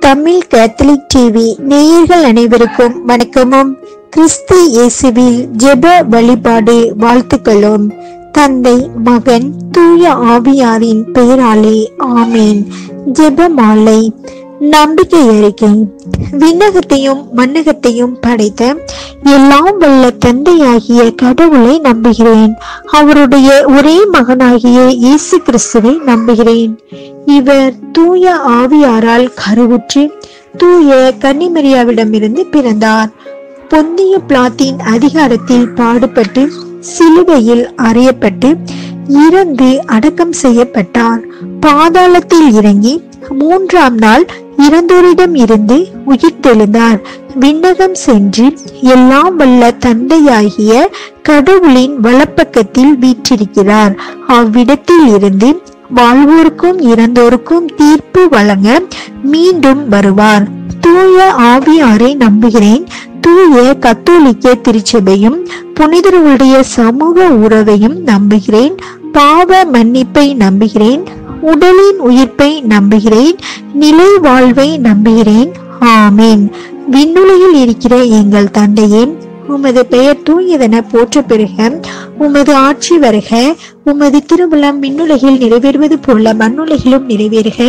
Tamil Catholic TV நேயர்கள் அனைவருக்கும் வணக்கமும் கிறிஸ்து இயேசுவில் ஜெப வழிபாடு வாழ்த்துக்களும். தந்தை, மகன், தூய ஆவியாரின் பெயராலே ஆமேன். ஜெப மாலை. நம்பிக்கை அறிக்கை. விண்ணகத்தையும் மண்ணகத்தையும் படைத்த எல்லாம் வல்ல தந்தையாகிய கடவுளை நம்புகிறேன். அவருடைய ஒரே மகனாகிய இயேசு கிறிஸ்துவை நம்புகிறேன். இவர் தூய ஆவியாரால் கருவுற்று தூய கன்னிமரியாவிடமிருந்து பிறந்தார். பொந்திய பிலாத்தின் அதிகாரத்தில் பாடுபட்டு சிலுவையில் அறையப்பட்டு இறந்து அடக்கம் செய்யப்பட்டார். பாதாளத்தில் இறங்கி 3ஆம் நாள் இறந்தோரிடம் இருந்து உயிர்த்தெழுந்தார். விண்ணகம் சென்று எல்லாம் வல்ல தந்தையாகிய கடவுளின் வலப்பக்கத்தில் வீற்றிருக்கிறார். அவ்விடத்தில் இருந்து வாழ்வோருக்கும் இறந்தோருக்கும் தீர்ப்பு வழங்க மீண்டும் வருவார். தூய ஆவியாரை நம்புகிறேன். தூய கத்தோலிக்க திருச்சபையும் புனிதர்களுடைய சமூக உறவையும் நம்புகிறேன். பாவ மன்னிப்பை நம்புகிறேன். உடலின் உயிர்ப்பை நம்புகிறேன். நிலை வாழ்வை நம்புகிறேன். ஆமேன். விண்ணுலகில் இருக்கிற எங்கள் தந்தையே, உமது பெயர் தூயதென போற்ற பெறுக. உமது ஆட்சி வருக. உமது திருவுளம் விண்ணுலகில் நிறைவேறுவது போல மண்ணுலகிலும் நிறைவேறுக.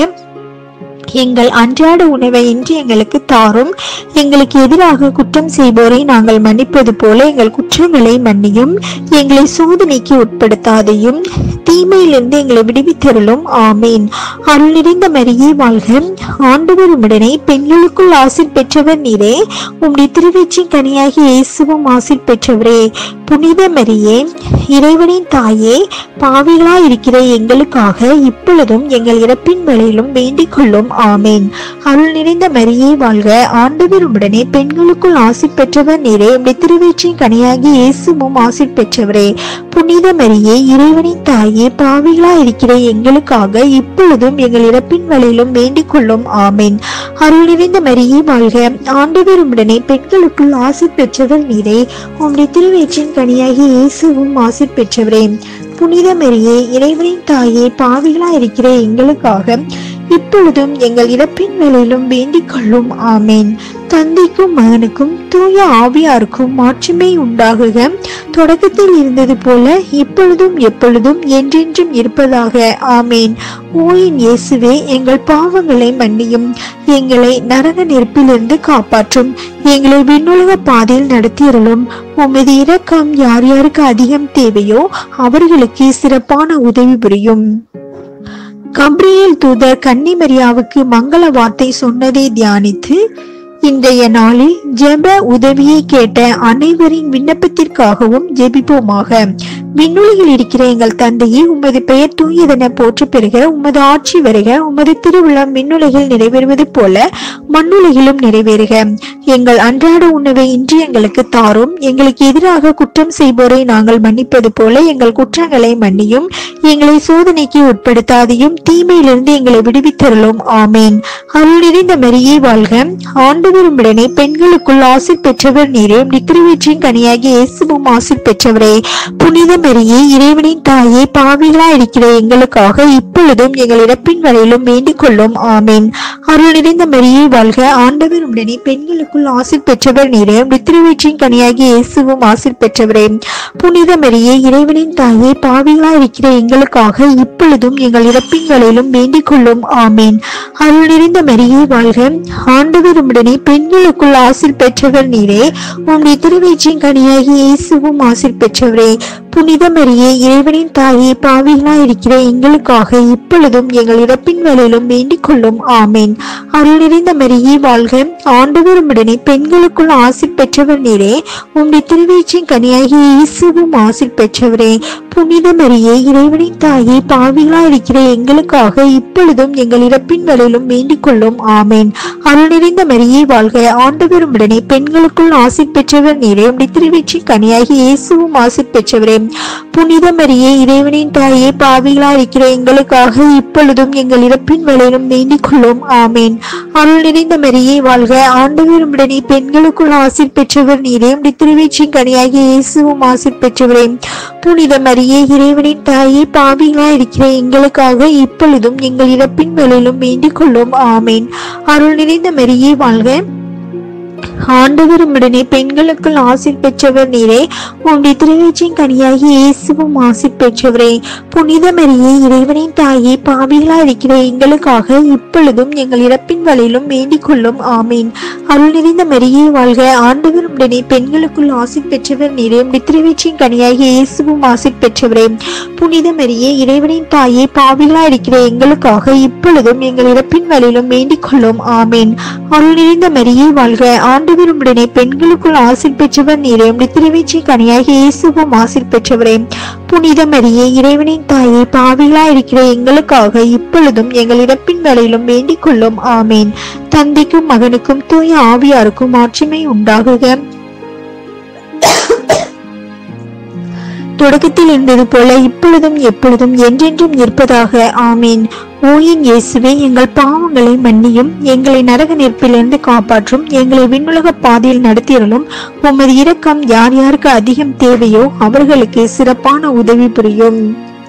எங்கள் அன்றாட உணவை இன்று எங்களுக்கு தாரும். எங்களுக்கு எதிராக குற்றம் செய்வோரை நாங்கள் மன்னிப்பது போல எங்கள் குற்றங்களை மன்னியும். எங்களை சோதனைக்கு உட்படுத்தாதையும் தீமையிலிருந்து எங்களை விடுவித்தருளும். ஆமீன். அருள் நிறைந்த மரியே வாழ்க. ஆண்டவர் உம்முடனே பெண்களுக்குள் ஆசீர் பெற்றவர் நீரே. உம்முடைய திருவயிற்றின் கனியாகிய இயேசுவும் ஆசீர் பெற்றவரே. புனித மரியே, இறைவனின் தாயே, பாவிகளாய் இருக்கிற எங்களுக்காக இப்பொழுதும் எங்கள் இறப்பின் வேளையிலும் வேண்டிக் கொள்ளும். ஆமேன். அருள் நிறைந்த மரியே வாழ்க. ஆண்டவர் உம்முடனே பெண்களுக்குள் ஆசீர் பெற்றவர் நீரே. உம்முடைய திருவயிற்றின் கனியாகிய இயேசுவும் ஆசீர் பெற்றவரே. புனித மரியே, இறைவனின் தாயே, பாவிகளாய் இருக்கிற எங்களுக்காக இப்பொழுதும் எங்கள் இறப்பின் வேளையிலும் வேண்டிக் கொள்ளும். ஆமேன். அருள் நிறைந்த மரியே வாழ்க. ஆண்டவர் உம்முடனே பெண்களுக்குள் ஆசீர் பெற்றவர் நீரே. உம்முடைய திருவயிற்றின் கனியாகிய இயேசுவும் ஆசீர் பெற்றவரே. புனித மரியே, இறைவனின் தாயே, பாவிகளாய் இருக்கிற எங்களுக்காக இப்பொழுதும் எங்கள் இறப்பின் வேளையிலும் வேண்டிக் கொள்ளும். ஆமேன். தந்தைக்கும் மகனுக்கும் தூய ஆவியாருக்கும் மாட்சிமை உண்டாகுக. தொடக்கத்தில் இருந்தது போல இப்பொழுதும் எப்பொழுதும் என்றென்றும் இருப்பதாக. ஆமேன். ஓயின் இயேசுவே, எங்கள் பாவங்களை மன்னியும். எங்களை நரக நெருப்பிலிருந்து காப்பாற்றும். எங்களை விண்ணுலக பாதையில் நடத்தியருளும். உமது இரக்கம் யார் யாருக்கு அதிகம் தேவையோ அவர்களுக்கு சிறப்பான உதவி புரியும். கப்ரியேல் தூதர் கன்னிமரியாவுக்கு மங்கள வார்த்தை சொன்னதை தியானித்து இன்றைய நாளில் ஜெப உதவியை கேட்ட அனைவரின் விண்ணப்பத்திற்காகவும் ஜெபிப்போமாக. விண்ணுலகில் இருக்கிற எங்கள் தந்தையே, உமது பெயர் தூயதென போற்ற பெறுக. உமது ஆட்சி வருக. உமது திருவுளம் விண்ணுலகில் நிறைவேறுவது போல மண்ணுலகிலும் நிறைவேறுக. எங்கள் அன்றாட உணவை இன்று எங்களுக்கு தாரும். எங்களுக்கு எதிராக குற்றம் செய்வோரை நாங்கள் மன்னிப்பது போல எங்கள் குற்றங்களை மன்னியும். எங்களை சோதனைக்கு உட்படுத்தாதையும் தீமையிலிருந்து எங்களை விடுவித்தருளும். ஆமேன். அருள் நிறைந்த மரியே வாழ்க. ஆண்டவர் உம்முடனே பெண்களுக்குள் ஆசீர் பெற்றவர் நீரே. உம்முடைய திருவயிற்றின் கனியாகிய இயேசுவும் ஆசீர் பெற்றவரே. புனித மரியே, இறைவனின் தாயே, பாவிகளாய் இருக்கிற எங்களுக்காக இப்பொழுதும் எங்கள் இறப்பின் வேளையிலும் வேண்டிக் கொள்ளும். ஆமேன். அருள் நிறைந்த மரியே வாழ்க. ஆண்டவர் உம்முடனே பெண்களுக்குள் ஆசீர் பெற்றவர் நீரே. உம்முடைய திருவயிற்றின் கனியாகிய இயேசுவும் ஆசீர் பெற்றவரே. புனித மரியே, இறைவனின் தாயே, பாவிகளாய் இருக்கிற எங்களுக்காக இப்பொழுதும் எங்கள் இறப்பின் வேளையிலும் வேண்டிக் கொள்ளும். ஆமேன். அருள் நிறைந்த மரியே வாழ்க. ஆண்டவர் உம்முடனே பெண்களுக்குள் ஆசீர் பெற்றவர் நீரே. உம்முடைய திருவயிற்றின் கனியாகிய இயேசுவும் ஆசீர் பெற்றவரே. புனித மரியே, இறைவனின் தாயே, பாவிகளாய் இருக்கிற எங்களுக்காக இப்பொழுதும் எங்கள் இறப்பின் வேளையிலும் வேண்டிக் கொள்ளும். ஆமேன். அருள் நிறைந்த மரியே வாழ்க. ஆண்டவர் உம்முடனே பெண்களுக்குள் ஆசீர் பெற்றவர் நீரே. உம்முடைய திருவயிற்றின் கனியாகிய இயேசுவும் ஆசீர் பெற்றவரே. புனித மரியே, இறைவனின் தாயே, பாவிகளாய் இருக்கிற எங்களுக்காக இப்பொழுதும் எங்கள் இறப்பின் வேளையிலும் வேண்டிக் கொள்ளும். ஆமேன். அருள் நிறைந்த மரியே வாழ்க. ஆண்டவர் உம்முடனே பெண்களுக்குள் ஆசீர் பெற்றவர் நீரே. உம்முடைய திருவயிற்றின் கனியாகிய இயேசுவும் ஆசீர் பெற்றவரே. புனித மரியே, இறைவனின் தாயே, பாவிகளாய் இருக்கிற எங்களுக்காக இப்பொழுதும் எங்கள் இறப்பின் வேளையிலும் வேண்டிக் கொள்ளும். ஆமேன். அருள் நிறைந்த மரியே வாழ்க. ஆண்டவர் உம்முடனே பெண்களுக்குள் ஆசீர் பெற்றவர் நீரே. உம்முடைய திருவயிற்றின் கனியாகிய இயேசுவும் ஆசீர் பெற்றவரே. புனித மரியே, மரியே, இறைவனின் தாயே, பாவிகளாய் இருக்கிற எங்களுக்காக இப்பொழுதும் எங்கள் இறப்பின் வேளையிலும் வேண்டிக் கொள்ளும். ஆமேன். அருள் நிறைந்த மரியே வாழ்க, ஆண்டவர் உம்முடனே பெண்களுக்குள் ஆசீர் பெற்றவர் நீரே. உம்முடைய திருவயிற்றின் கனியாகி இயேசுவும் ஆசீர் பெற்றவரே. புனித மரியே, இறைவனின் தாயே, பாவிகளாய் இருக்கிற எங்களுக்காக இப்பொழுதும் எங்கள் இறப்பின் வேளையிலும் வேண்டிக் கொள்ளும். ஆமீன். அருள் நிறைந்த மரியே வாழ்க, ஆண்டவர் உம்முடனே பெண்களுக்குள் ஆசீர் பெற்றவர் நீரே. உம்முடைய திருவயிற்றின் கனியாகி இயேசுவும் ஆசீர் பெற்றவரே. புனித மரியே, இறைவனின் தாயே, பாவிகளாய் இருக்கிற எங்களுக்காக இப்பொழுதும் எங்கள் இறப்பின் வேளையிலும் வேண்டிக் கொள்ளும். ஆமீன். அருள் நிறைந்த மரியே வாழ்க, ஆண்டவர் உம்முடனே பெண்களுக்குள் ஆசீர் பெற்றவர் நீரே. உம்முடைய திருவயிற்றின் கனியாகி இயேசுவும் ஆசீர் பெற்றவரே. புனித மரியே, இறைவனின் தாயே, பாவிகளாய் இருக்கிற எங்களுக்காக இப்பொழுதும் எங்கள் இறப்பின் வேளையிலும் வேண்டிக் கொள்ளும். ஆமேன். தந்தைக்கும் மகனுக்கும் தூய ஆவியாருக்கும் மாட்சிமை உண்டாகுக. தொடக்கத்தில் இருந்தது போல இப்பொழுதும் எப்பொழுதும் என்றென்றும் இருப்பதாக. ஆமீன். ஓயின் இயேசுவே, எங்கள் பாவங்களை மன்னியும், எங்களை நரக நெருப்பிலிருந்து காப்பாற்றும், எங்களை விண்ணுலக பாதையில் நடத்தியறலும். உமது இரக்கம் யார் யாருக்கு அதிகம் தேவையோ அவர்களுக்கு சிறப்பான உதவி புரியும்.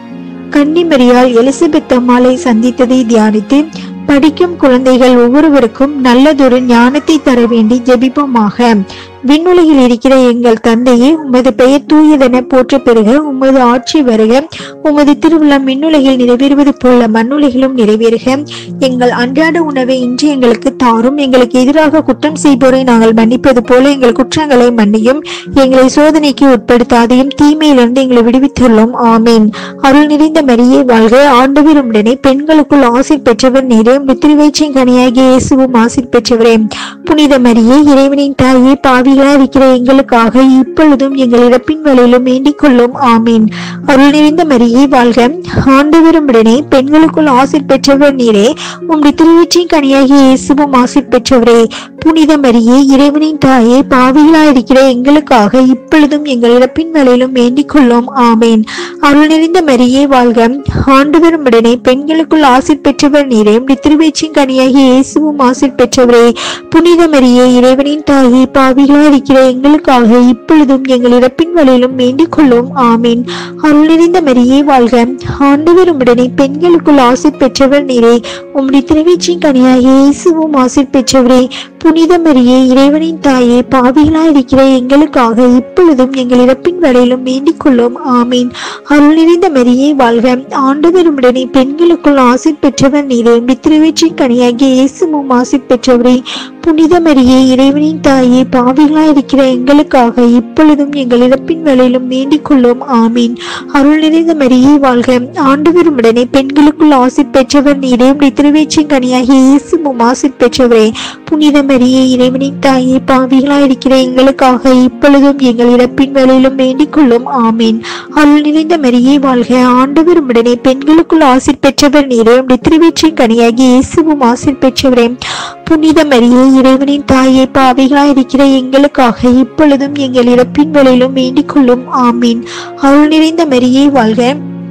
கன்னிமரியால் எலிசபெத் அம்மாளை சந்தித்ததை தியானித்து படிக்கும் குழந்தைகள் ஒவ்வொருவருக்கும் நல்லதொரு ஞானத்தை தர வேண்டி ஜெபிப்போமாக. விண்ணுலகில் இருக்கிற எங்கள் தந்தையே, உமது பெயர் தூயதென போற்ற பெறுக. உமது ஆட்சி வருக. உமது திருவுளம் விண்ணுலகில் நிறைவேறுவது போல மண்ணுலகிலும் நிறைவேறுக. எங்கள் அன்றாட உணவை இன்று எங்களுக்கு தாரும். எங்களுக்கு எதிராக குற்றம் செய்வோரை நாங்கள் மன்னிப்பது போல எங்கள் குற்றங்களை மன்னியும். எங்களை சோதனைக்கு உட்படுத்தாதையும் தீமையிலிருந்து எங்களை விடுவித்துள்ளோம். ஆமீன். அருள் நிறைந்த மரியே வாழ்க, ஆண்டவர் உம்முடனே பெண்களுக்குள் ஆசீர் பெற்றவர் நீரே. உம்முடைய திருவயிற்றின் கனியாகிய இயேசுவும் ஆசீர் பெற்றவரே. புனித மரியே, இறைவனின் தாயே, பாவிகளாய் இருக்கிற எங்களுக்காக இப்பொழுதும் எங்கள் இறப்பின் வேளையிலும் வேண்டிக் கொள்ளும். ஆமீன். அருள் நிறைந்த மரியே வாழ்க, ஆண்டவர் உம்முடனே பெண்களுக்குள் ஆசீர் பெற்றவர் நீரே. உம்முடைய திருவயிற்றின் கனியாகிய இயேசுவும் ஆசீர் பெற்றவரே. புனித மரியே, இறைவனின் தாயே, பாவிகளாய் இருக்கிற எங்களுக்காக இப்பொழுதும் எங்கள் இறப்பின் வேளையிலும் வேண்டிக் கொள்ளும். ஆமீன். அருள் நிறைந்த மரியே வாழ்க, ஆண்டவர் உம்முடனே பெண்களுக்குள் ஆசீர் பெற்றவர் நீரே. உம்முடைய திருவயிற்றின் கனியாகிய இயேசுவும் ஆசீர் பெற்றவரே. புனித மரியே, இறைவனின் தாயே, பாவிகளாய் இருக்கிற எங்களுக்காக இப்பொழுதும் எங்கள் இறப்பின் வேளையிலும் வேண்டிக் கொள்ளும். ஆமீன். அருள் நிறைந்த மரியே வாழ்க, ஆண்டவர் உம்முடனே பெண்களுக்குள் ஆசீர் பெற்றவர் நீரே. உம்முடைய திருவயிற்றின் கனியாகிய இயேசுவும் ஆசீர் பெற்றவரே. புனித மரியே, இறைவனின் தாயே, பாவிகளாய் இருக்கிற எங்களுக்காக இப்பொழுதும் எங்கள் இறப்பின் வேளையிலும் வேண்டிக் கொள்ளும். ஆமீன். அருள் நிறைந்த மரியே வாழ்க, ஆண்டவர் உம்முடனே பெண்களுக்குள் ஆசீர் பெற்றவர் நீரே. உம்முடைய திருவயிற்றின் கனியாகிய இயேசுவும் ஆசீர் பெற்றவரே. புனித மரியே, இறைவனின் தாயே, பாவிகளாய் இருக்கிற எங்களுக்காக இப்பொழுதும் எங்கள் இறப்பின் வேளையிலும் வேண்டிக் கொள்ளும். ஆமீன். அருள் நிறைந்த மரியே வாழ்க, ஆண்டவர் உம்முடனே பெண்களுக்குள் ஆசீர் பெற்றவர் நீரே. உம்முடைய திருவயிற்றின் கனியாகிய இயேசுவும் ஆசீர் பெற்றவரே. புனித மரியே, இறைவனின் தாயே, பாவிகளாய் இருக்கிற எங்களுக்காக இப்பொழுதும் எங்கள் இறப்பின் வேளையிலும் வேண்டிக் கொள்ளும். ஆமீன். அருள் நிறைந்த மரியே வாழ்க, ஆண்டவர் உம்முடனே பெண்களுக்குள் ஆசீர் பெற்றவர் நீரே. உம்முடைய திருவயிற்றின் கனியாகிய இயேசுவும் ஆசீர் பெற்றவரே. புனித மரியே, இறைவனின் தாயே, பாவிகளாய் இருக்கிற எங்களுக்காக இப்பொழுதும் எங்கள் இறப்பின் வேளையிலும் வேண்டிக் கொள்ளும். ஆமீன். அருள் நிறைந்த மரியே வாழ்க,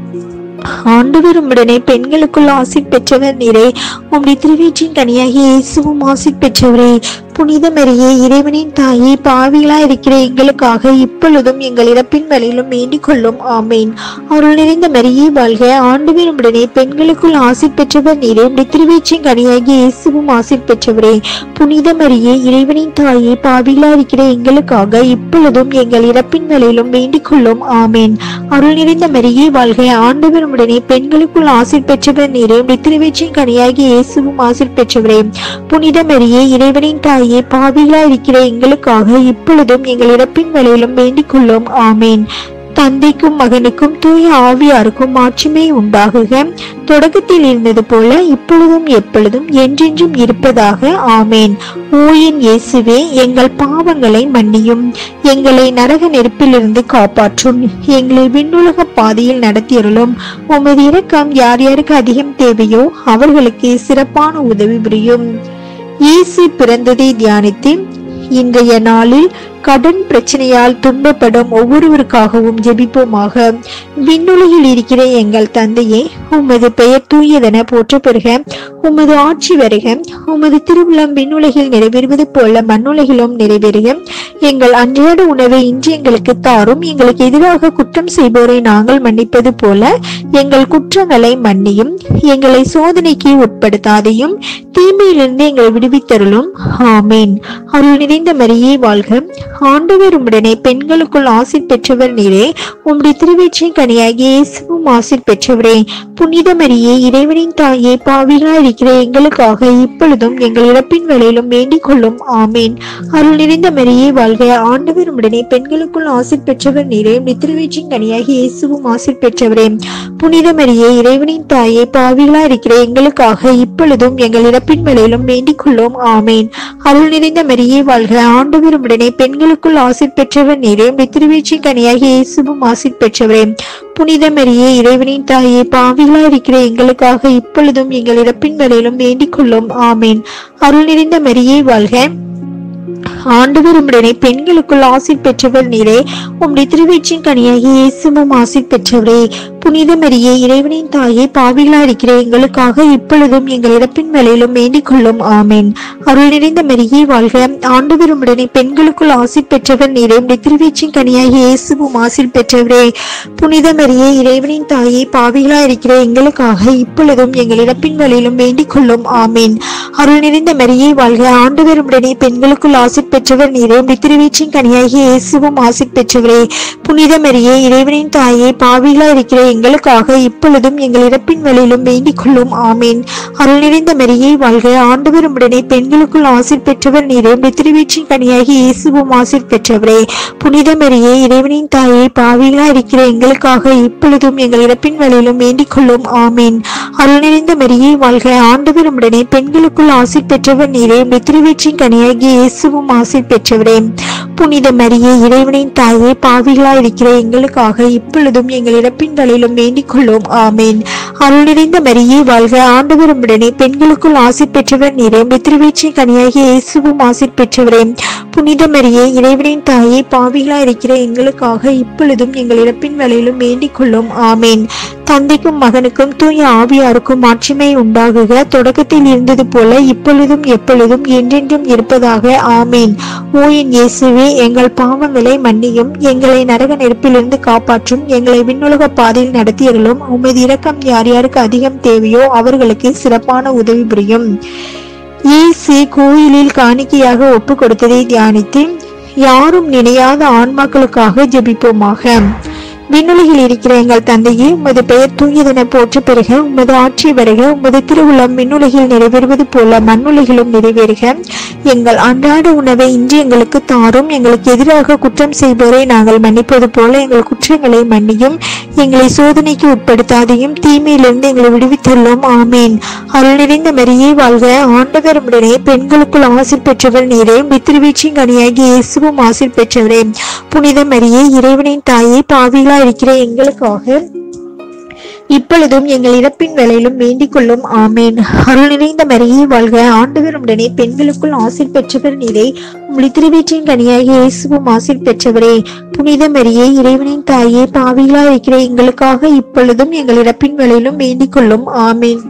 ஆண்டவர் உம்முடனே பெண்களுக்குள் ஆசீர் பெற்றவர் நீரே. உம்முடைய திருவயிற்றின் கனியாகிய இயேசுவும் ஆசீர் பெற்றவரே. புனித மரியே, இறைவனின் தாயே, பாவிகளாய் இருக்கிற எங்களுக்காக இப்பொழுதும் எங்கள் இறப்பின் வேளையிலும் வேண்டிக் கொள்ளும். ஆமீன். அருள் நிறைந்த மரியே வாழ்க, ஆண்டவர் உம்முடனே பெண்களுக்குள் ஆசீர் பெற்றவர் நீரே. உம்முடைய திருவயிற்றின் கனியாகிய இயேசுவும் ஆசீர் பெற்றவரே. புனித மரியே, இறைவனின் தாயே, பாவிகளாய் இருக்கிற எங்களுக்காக இப்பொழுதும் எங்கள் இறப்பின் வேளையிலும் வேண்டிக் கொள்ளும். ஆமீன். அருள் நிறைந்த மரியே வாழ்க, ஆண்டவர் உம்முடனே பெண்களுக்குள் ஆசீர் பெற்றவர் நீரே. உம்முடைய திருவயிற்றின் கனியாகிய இயேசுவும் ஆசீர் பெற்றவரே. புனித மரியே, இறைவனின் தாயே, பாவிகளாய் இருக்கிற எங்களுக்காக இப்பொழுதும் எங்கள் இறப்பின் வேளையிலும் வேண்டிக் கொள்ளும். ஆமீன். தந்தைக்கும் மகனுக்கும் தூய ஆவியாருக்கும் மாட்சிமை உண்டாகுக. தொடக்கத்தில் இருந்தது போல இப்பொழுதும் எப்பொழுதும் என்றென்றும் இருப்பதாக. ஆமேன். ஓயின் இயேசுவே, எங்கள் பாவங்களை மன்னியும், எங்களை நரக நெருப்பிலிருந்து காப்பாற்றும், எங்களை விண்ணுலக பாதையில் நடத்தியருளும். உமது இரக்கம் யார் யாருக்கு அதிகம் தேவையோ அவர்களுக்கு சிறப்பான உதவி புரியும். இயேசு பிறந்ததை தியானித்து இன்றைய நாளில் கடன் பிரச்சனையால் துன்பப்படும் ஒவ்வொருவருக்காகவும் ஜெபிப்போமாக. விண்ணுலகில் இருக்கிற எங்கள் தந்தையே, உமது பெயர் தூயதென போற்ற பெறுக. உமது ஆட்சி வருக. உமது திருவுளம் விண்ணுலகில் நிறைவேறுவது போல மண்ணுலகிலும் நிறைவேறுக. எங்கள் அன்றாட உணவை இன்று எங்களுக்கு தாரும். எங்களுக்கு எதிராக குற்றம் செய்வோரை நாங்கள் மன்னிப்பது போல எங்கள் குற்றங்களை மன்னியும். எங்களை சோதனைக்கு உட்படுத்தாதையும், தீமையிலிருந்து எங்களை விடுவித்தருளும். ஆமீன். அருள் நிறைந்த மரியே வாழ்க. ஆண்டவர் உம்முடனே பெண்களுக்குள் ஆசீர் பெற்றவர் நீரே. உம்முடைய திருவயிற்றின் கனியாகிய இயேசுவும் ஆசீர் பெற்றவரே. புனித மரியே, இறைவனின் தாயே, பாவிகளாய் இருக்கிற எங்களுக்காக இப்பொழுதும் எங்கள் இறப்பின் வேளையிலும் வேண்டிக் கொள்ளும். ஆமீன். அருள் நிறைந்த மரியே வாழ்க. ஆண்டவர் உம்முடனே பெண்களுக்குள் ஆசீர் பெற்றவர் நீரே. உம்முடைய திருவயிற்றின் கனியாகிய இயேசுவும் ஆசீர் பெற்றவரே. புனித மரியே, இறைவனின் தாயே, பாவிகளாய் இருக்கிற எங்களுக்காக இப்பொழுதும் எங்கள் இறப்பின் வேளையிலும் வேண்டிக் கொள்ளும். ஆமீன். அருள் நிறைந்த மரியே வாழ்க. ஆண்டவர் உம்முடனே பெண்களுக்குள் ஆசீர் பெற்றவர் நீரே. உம்முடைய திருவயிற்றின் கனியாகிய இயேசுவும் ஆசீர் பெற்றவரே. புனித மரியே, இறைவனின் தாயே, பாவிகளாய் இருக்கிற எங்களுக்காக இப்பொழுதும் எங்கள் இறப்பின் வேளையிலும் வேண்டிக் கொள்ளும். ஆமீன். அருள் நிறைந்த மரியே வாழ்க. ஆண்டவர் உம்முடனே பெண்களுக்குள் ஆசீர் பெற்றவர் நீரே. உம்முடைய திருவயிற்றின் கனியாகிய இயேசுவும் ஆசீர் பெற்றவரே. புனித மரியே, இறைவனின் தாயே, பாவிகளாய் இருக்கிற எங்களுக்காக இப்பொழுதும் எங்கள் இறப்பின் வேளையிலும் வேண்டிக் கொள்ளும். ஆமீன். அருள் நிறைந்த மரியே வாழ்க. ஆண்டவர் உம்முடனே பெண்களுக்குள் ஆசீர் பெற்றவர் நீரே. உம்முடைய திருவயிற்றின் கனியாகிய இயேசுவும் ஆசீர் பெற்றவரே. புனித மரியே, இறைவனின் தாயே, பாவிகளாய் இருக்கிற எங்களுக்காக இப்பொழுதும் எங்கள் இறப்பின் வேளையிலும் வேண்டிக் கொள்ளும். ஆமீன். அருள் நிறைந்த மரியே வாழ்க. ஆண்டவர் உம்முடனே பெண்களுக்குள் ஆசீர் பெற்றவர் நீரே. உம்முடைய திருவயிற்றின் கனியாகிய இயேசுவும் ஆசீர் பெற்றவரே. புனித மரியே, இறைவனின் தாயே, பாவிகளாய் இருக்கிற எங்களுக்காக இப்பொழுதும் எங்கள் இறப்பின் வேளையிலும் வேண்டிக் கொள்ளும். ஆமீன். அருள் நிறைந்த மரியே வாழ்க. ஆண்டவர் உம்முடனே பெண்களுக்குள் ஆசீர் பெற்றவர் நீரே. உம்முடைய திருவயிற்றின் கனியாகிய இயேசுவும் ஆசீர் பெற்றவரே. புனித மரியே, இறைவனின் தாயே, பாவிகளாய் இருக்கிற எங்களுக்காக இப்பொழுதும் எங்கள் இறப்பின் வேளையிலும் வேண்டிக் கொள்ளும். ஆமீன். அருள் நிறைந்த மரியே வாழ்க. ஆண்டவர் உம்முடனே பெண்களுக்குள் ஆசீர் பெற்றவர் நீரே. உம்முடைய திருவயிற்றின் கனியாகிய இயேசுவும் ஆசீர் பெற்றவரே. புனித மரியே, இறைவனின் தாயே, பாவிகளாய் இருக்கிற எங்களுக்காக இப்பொழுதும் எங்கள் இறப்பின் வேளையிலும் வேண்டிக் கொள்ளும். ஆமீன். அருள் நிறைந்த மரியே வாழ்க. ஆண்டவர் உம்முடனே பெண்களுக்குள் ஆசீர் பெற்றவர் நீரே. உம்முடைய திருவயிற்றின் கனியாகிய இயேசுவும் ஆசீர் பெற்றவரே. புனித மரியே, இறைவனின் தாயே, பாவிகளாய் இருக்கிற எங்களுக்காக இப்பொழுதும் எங்கள் இறப்பின் வேளையிலும் வேண்டிக் கொள்ளும். ஆமீன். தந்தைக்கும் மகனுக்கும் தூய ஆவியாருக்கும் மாட்சிமை உண்டாகுக. தொடக்கத்தில் இருந்தது போல இப்பொழுதும் எப்பொழுதும் என்றென்றும் இருப்பதாக. ஆமீன். ஓ என் இயேசுவே, எங்கள் பாவங்களை மன்னியும். எங்களை நரக நெருப்பிலிருந்து காப்பாற்றும். எங்களை விண்ணுலக பாதையில் நடத்தியர்களும். உமது இரக்கம் யார் யாருக்கு அதிகம் தேவையோ அவர்களுக்கு சிறப்பான உதவி புரியும். இயேசு கோயிலில் காணிக்கையாக ஒப்பு கொடுத்ததை தியானித்து யாரும் நினையாத ஆன்மாக்களுக்காக ஜெபிப்போமாக. விண்ணுலகில் இருக்கிற எங்கள் தந்தையே, உமது பெயர் தூயதென போற்ற பெறுக. உமது ஆட்சி வருக. உமது திருவுளம் விண்ணுலகில் நிறைவேறுவது போல மண்ணுலகிலும் நிறைவேறுக. எங்கள் அன்றாட உணவை இன்று எங்களுக்கு தாரும். எங்களுக்கு எதிராக குற்றம் செய்வோரை நாங்கள் மன்னிப்பது போல எங்கள் குற்றங்களை மன்னியும். எங்களை சோதனைக்கு உட்படுத்தாதையும், தீமையிலிருந்து எங்களை விடுவித்தள்ளும். ஆமீன். அருள் நிறைந்த மரியே வாழ்க. ஆண்டவர் உம்முடனே பெண்களுக்குள் ஆசீர் பெற்றவர் நீரே. உம்முடைய திருவயிற்றின் கனியாகிய இயேசுவும் ஆசீர் பெற்றவரே. புனித மரியே, இறைவனின் தாயே, பாவிகளாய் இருக்கிற எங்களுக்காக இப்பொழுதும் எங்கள் இறப்பின் வேளையிலும் வேண்டிக் கொள்ளும். ஆமீன். அருள் நிறைந்த மரியே வாழ்க. ஆண்டவர் உம்முடனே பெண்களுக்குள் ஆசீர் பெற்றவர் நீரே. உம்முடைய திருவயிற்றின் கனியாகிய இயேசுவும் ஆசீர் பெற்றவரே. புனித மரியே, இறைவனின் தாயே, பாவிகளாய் இருக்கிற எங்களுக்காக இப்பொழுதும் எங்கள் இறப்பின் வேளையிலும் வேண்டிக் கொள்ளும். ஆமீன்.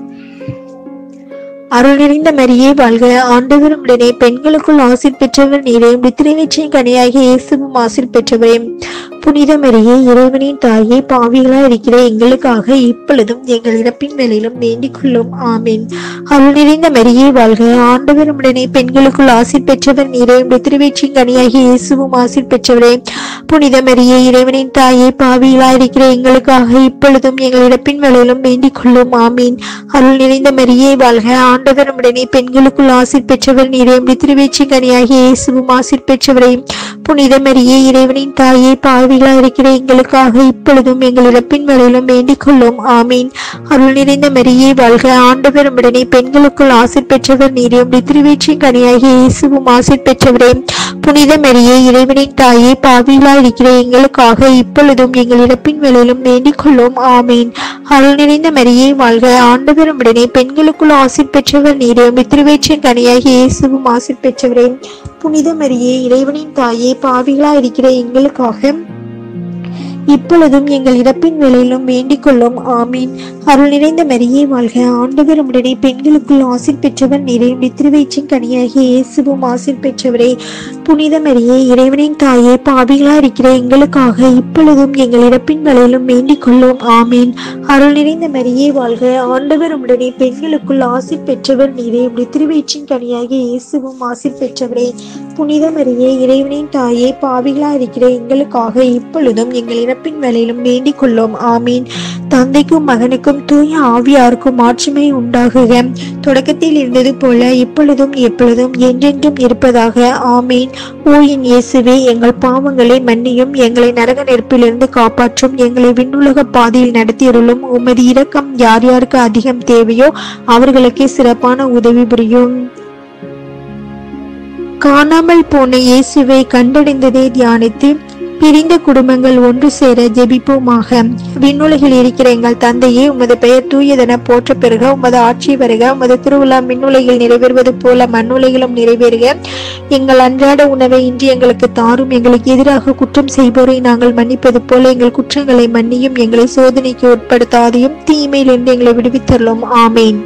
அருள் நிறைந்த மரியே வாழ்க. ஆண்டவர் உம்முடனே பெண்களுக்குள் ஆசீர் பெற்றவர் நீரே. உம்முடைய திருவயிற்றின் கனியாகிய இயேசுவும் ஆசீர் பெற்றவரே. புனித மரியே, இறைவனின் தாயே, பாவிகளாய் இருக்கிற எங்களுக்காக இப்பொழுதும் எங்கள் இறப்பின் வேளையிலும் வேண்டிக் கொள்ளும். ஆமீன். அருள் நிறைந்த மரியே வாழ்க. ஆண்டவர் உம்முடனே பெண்களுக்குள் ஆசீர் பெற்றவர் நீரே. உம்முடைய திருவயிற்றின் கனியாகிய இயேசுவும் ஆசீர் பெற்றவரே. புனித மரியே, இறைவனின் தாயே, பாவிகளாய் இருக்கிற எங்களுக்காக இப்பொழுதும் எங்கள் இறப்பின் வேளையிலும் வேண்டிக் கொள்ளும். ஆமீன். அருள் நிறைந்த மரியே வாழ்க. ஆண்டவர் உம்முடனே பெண்களுக்குள் ஆசீர் பெற்றவர் நீரே. உம்முடைய திருவயிற்றின் கனியாகிய இயேசுவும் ஆசீர் பெற்றவரே. புனித மரியே, இறைவனின் தாயே, பாவிகளாய் இருக்கிற எங்களுக்காக இப்பொழுதும் எங்கள் இறப்பின் வேளையிலும் வேண்டிக் கொள்ளும். ஆமீன். அருள் நிறைந்த மரியே வாழ்க. ஆண்டவர் உம்முடனே பெண்களுக்குள் ஆசீர் பெற்றவர் நீரே. உம்முடைய திருவயிற்றின் கனியாகிய இயேசுவும் ஆசீர் பெற்றவரே. புனித மரியே, இறைவனின் தாயே, பாவிகளாய் இருக்கிற எங்களுக்காக இப்பொழுதும் எங்கள் இறப்பின் வேளையிலும் வேண்டிக் கொள்ளும். ஆமீன். அருள் நிறைந்த மரியே வாழ்க. ஆண்டவர் உம்முடனே பெண்களுக்குள் ஆசீர் பெற்றவர் நீரே. உம்முடைய திருவயிற்றின் கனியாகிய இயேசுவும் ஆசீர் பெற்றவரே. புனித மரியே, இறைவனின் தாயே, பாவிகளாய் இருக்கிற எங்களுக்காக இப்பொழுதும் எங்கள் இறப்பின் வேளையிலும் வேண்டிக் கொள்ளும். ஆமீன். அருள் நிறைந்த மரியே வாழ்க, ஆண்டவர் உடனே பெண்களுக்குள் ஆசீர் பெற்றவர் நீரே, திருவயிற்றின் கனியாகிய இயேசுவும் ஆசீர் பெற்றவரே. புனித மரியே, இறைவனின் தாயே, பாவிகளா இருக்கிற எங்களுக்காக இப்பொழுதும் எங்கள் இறப்பின் வேளையிலும் வேண்டிக் கொள்ளும். ஆமீன். அருள் நிறைந்த மரியே வாழ்க, ஆண்டவர் உடனே பெண்களுக்குள் ஆசீர் பெற்றவர் நீரே, திருவயிற்றின் கனியாகிய இயேசுவும் ஆசீர் பெற்றவரே. புனித மரியே, இறைவனின் தாயே, பாவிகளா இருக்கிற எங்களுக்காக இப்பொழுதும் எங்கள் இறப்பின் வேளையிலும் வேண்டிக் கொள்ளும். ஆமீன். தந்தைக்கும் மகனுக்கும் தூய ஆவியாருக்கும் மாட்சிமை உண்டாகுக, தொடக்கத்தில் இருந்தது போல இப்பொழுதும் எப்பொழுதும் என்றென்றும் இருப்பதாக. ஆமீன். ஓ என் இயேசுவே, எங்கள் பாவங்களை மன்னியும், எங்களை நரக நெருப்பிலிருந்து காப்பாற்றும், எங்களை விண்ணுலக பாதையில் நடத்தியருளும். உமது இரக்கம் யார் யாருக்கு அதிகம் தேவையோ அவர்களுக்கே சிறப்பான உதவி புரியும். காணாமல் போன இயேசுவை கண்டடைந்ததை தியானித்து பிரிந்த குடும்பங்கள் ஒன்று சேர ஜெபிப்போமாக. விண்ணுலகில் இருக்கிற எங்கள் தந்தையே, உமது பெயர் தூயதென போற்ற பெறுக. உமது ஆட்சி வருக. உமது திருவிழா விண்ணுலகில் நிறைவேறுவது போல மண்ணுலகிலும் நிறைவேறுக. எங்கள் அன்றாட உணவை இன்று எங்களுக்கு தாரும். எங்களுக்கு எதிராக குற்றம் செய்வோரை நாங்கள் மன்னிப்பது போல எங்கள் குற்றங்களை மன்னியும். எங்களை சோதனைக்கு உட்படுத்தாதையும் தீமையிலிருந்து எங்களை விடுவித்தருளும். ஆமேன்.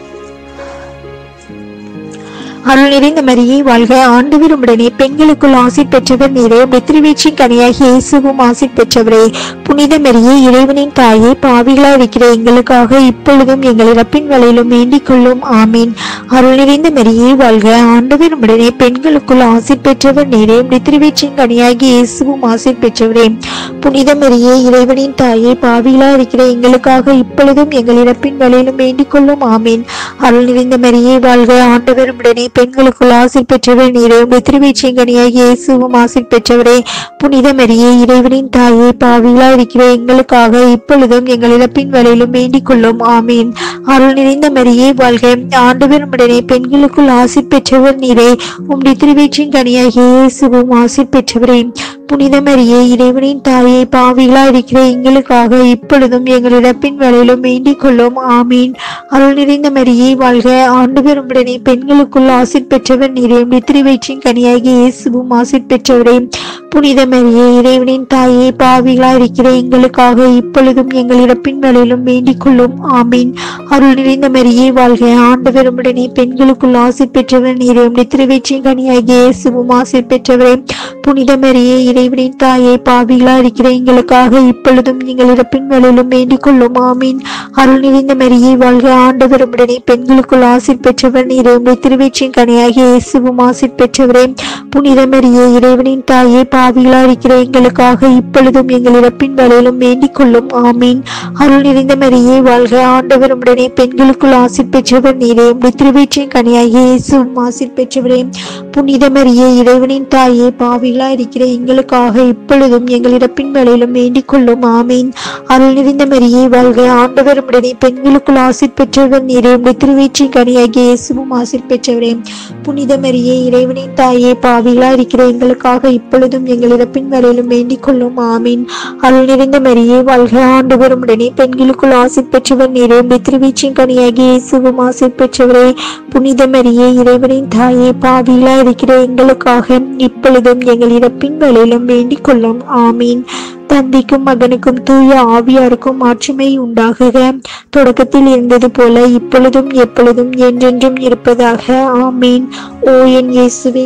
அருள் நிறைந்த மரியே வாழ்க, ஆண்டவர் உடனே பெண்களுக்குள் ஆசீர் பெற்றவர் நீரே, திருவயிற்றின் கனியாகிய இயேசுவும் ஆசீர் பெற்றவரே. புனித மரியே, இறைவனின் தாயே, பாவிகளா இருக்கிற எங்களுக்காக இப்பொழுதும் எங்கள் இறப்பின் வேளையிலும் வேண்டிக் கொள்ளும். ஆமீன். அருள் நிறைந்த மரியே வாழ்க, ஆண்டவர் உடனே பெண்களுக்குள் ஆசீர் பெற்றவர் நீரே, திருவயிற்றின் கனியாகிய இயேசுவும் ஆசீர் பெற்றவரே. புனித மரியே, இறைவனின் தாயே, பாவிகளா இருக்கிற எங்களுக்காக இப்பொழுதும் எங்கள் இறப்பின் வேளையிலும் வேண்டிக் கொள்ளும். ஆமீன். அருள் நிறைந்த மரியே வாழ்க, ஆண்டவர் உடனே பெண்களுக்குள் ஆசீர் பெற்றவர் நீரே, திருவயிற்றின் கனியாகிய இயேசுவும் ஆசீர் பெற்றவரே. புனித மரியே, இறைவனின் தாயே, பாவிகளா இருக்கிற எங்களுக்காக இப்பொழுதும் எங்கள் இறப்பின் வேளையிலும் வேண்டிக் கொள்ளும். ஆமீன். அருள் நிறைந்த மரியே வாழ்க, ஆண்டவர் உடனே பெண்களுக்குள் ஆசீர் பெற்றவர் நீரே, திருவயிற்றின் கனியாகிய இயேசுவும் ஆசீர் பெற்றவரே. புனித மரியே, இறைவனின் தாயே, பாவிகளா இருக்கிற எங்களுக்காக இப்பொழுதும் எங்கள் இறப்பின் வேளையிலும் வேண்டிக் கொள்ளும். ஆமீன். அருள் நிறைந்த மரியே வாழ்க, ஆண்டவர் உடனே பெண்களுக்குள் ஆசீர் பெற்றவர் நீரே, திருவயிற்றின் கனியாகிய இயேசுவும் ஆசீர் பெற்றவரே. புனித மரியே, இறைவனின் தாயே, பாவிகளா இருக்கிற எங்களுக்காக இப்பொழுதும் எங்கள் இறப்பின் வேளையிலும் வேண்டிக் கொள்ளும். ஆமீன். அருள் நிறைந்த மரியே வாழ்க, ஆண்டவர் உடனே பெண்களுக்குள் ஆசீர் பெற்றவர் நீரே, திருவயிற்றின் கனியாகிய இயேசுவும் ஆசீர் பெற்றவரே. புனித மரியே, இறைவனின் தாயே, பாவிகளா இருக்கிற எங்களுக்காக இப்பொழுதும் எங்கள் இறப்பின் வேளையிலும் வேண்டிக் கொள்ளும். ஆமீன். அருள் நிறைந்த மரியே வாழ்க, ஆண்டவர் உடனே பெண்களுக்குள் ஆசீர் பெற்றவர் நீரே, திருவயிற்றின் கனியாகிய இயேசுவும் ஆசீர் பெற்றவரே. புனித மரியே, இறைவனின் தாயே, பாவிகளா இருக்கிற எங்களுக்காக இப்பொழுதும் எங்கள் இறப்பின் வேளையிலும் வேண்டிக் கொள்ளும். ஆமீன். அருள் நிறைந்த மரியே வாழ்க, ஆண்டவர் உடனே பெண்களுக்குள் ஆசீர் பெற்றவர் நீரே, திருவயிற்றின் கனியாகிய இயேசுவும் ஆசீர் பெற்றவரே. புனித மரியே, இறைவனின் தாயே, பாவிகளா இருக்கிற எங்களுக்காக இப்பொழுதும் எங்கள் இறப்பின் வேளையிலும் வேண்டிக் கொள்ளும். ஆமீன். அருள் நிறைந்த மரியே வாழ்க, ஆண்டவர் உடனே பெண்களுக்குள் ஆசீர் பெற்றவர் நீரே, திருவயிற்றின் கனியாகிய இயேசுவும் ஆசீர் பெற்றவரே. புனித மரியே, இறைவனின் தாயே, பாவிகளா இருக்கிற எங்களுக்காக இப்பொழுதும் எங்கள் இறப்பின் வேளையிலும் வேண்டிக் கொள்ளும். ஆமீன். அருள் நிறைந்த மரியே வாழ்க, ஆண்டவர் உடனே பெண்களுக்குள் ஆசீர் பெற்றவர் நீரே, திருவயிற்றின் கனியாகிய இயேசுவும் ஆசீர் பெற்றவரே. புனித மரியே, இறைவனின் தாயே, பாவிகளா இருக்கிற எங்களுக்காக இப்பொழுதும் எங்கள் இறப்பின் வேளையிலும் வேண்டிக் கொள்ளும். ஆமீன். தந்தைக்கும் மகனுக்கும் தூய ஆவியாருக்கும் மாட்சிமை உண்டாகுக, தொடக்கத்தில் இருந்தது போல இப்பொழுதும் எப்பொழுதும் என்றென்றும் இருப்பதாக. ஆமீன். ஓ என் இயேசுவே,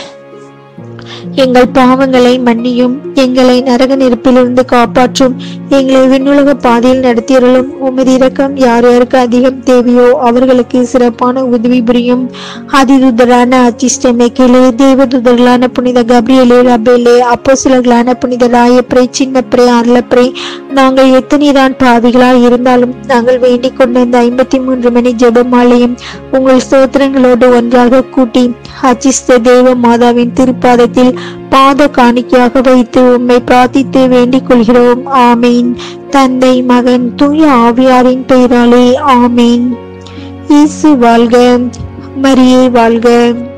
எங்கள் பாவங்களை மன்னியும், எங்களை நரக நெருப்பிலிருந்து காப்பாற்றும், எங்களை விண்ணுலக பாதையில் நடத்தியருளும். உமது இரக்கம் யார் யாருக்கு அதிகம் தேவையோ அவர்களுக்கு சிறப்பான உதவி புரியும். அதிதூதரான அச்சிஷ்ட மைக்கேலே, தேவதூதர்களான புனித கப்ரியேலே, ரபேலே, அப்போஸ்தலர்களான புனித ராயப்பரை, சின்னப்பரை, அருளப்பரை, நாங்கள் எத்தனைதான் பாவிகளாய் இருந்தாலும் நாங்கள் வேண்டிக் கொண்ட இந்த 53 மணி ஜெபமாலையும் உங்கள் ஸ்தோத்திரங்களோடு ஒன்றாக கூட்டி அச்சிஷ்ட தேவ மாதாவின் திருப்பாதத்தில் பாத காணிக்கையாக வைத்து உம்மை பிரார்த்தித்து வேண்டிக் கொள்கிறோம். ஆமீன். தந்தை, மகன், தூய ஆவியாரின் பெயராலே. ஆமீன். இயேசு வாழ்க, மரியே வாழ்க.